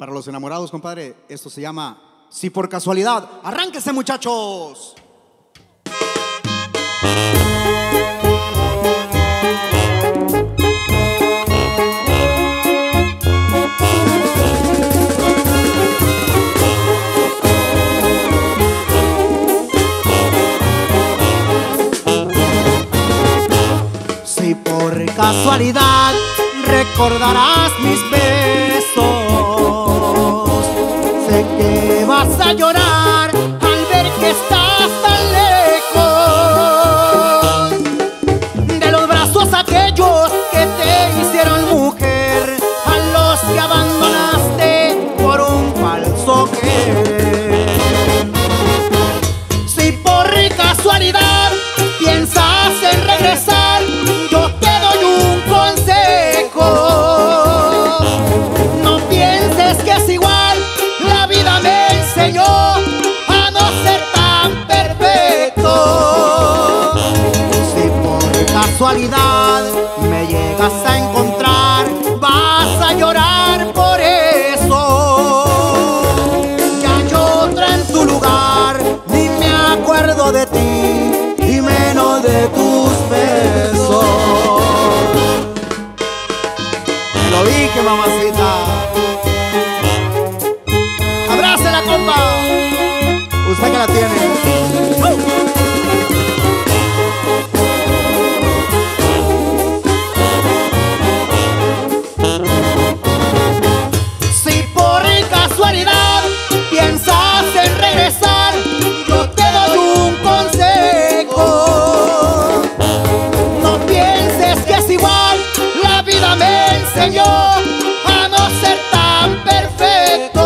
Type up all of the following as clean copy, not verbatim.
Para los enamorados, compadre, esto se llama Si por casualidad. ¡Arránquese, muchachos! Si por casualidad recordarás mis besos, sé que vas a llorar al ver que estás tan lejos de los brazos aquellos que te hicieron mujer, a los que abandonaste por un falso querer. Si por casualidad piensas en regresar, yo te doy un consejo: no pienses que es igual, la vida me enseñó a no ser tan perfecto. Si por casualidad me llegas a encontrar, vas a llorar por eso. Ya hay otra en tu lugar, ni me acuerdo de ti y menos de tus besos. Lo dije, mamacita. Abrácela, compa. Usted que la tiene. Si por casualidad piensas en regresar, yo te doy un consejo: no pienses que es igual, la vida me enseñó a no ser tan perfecto.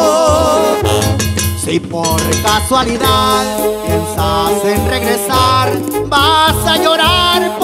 Si por casualidad piensas en regresar, vas a llorar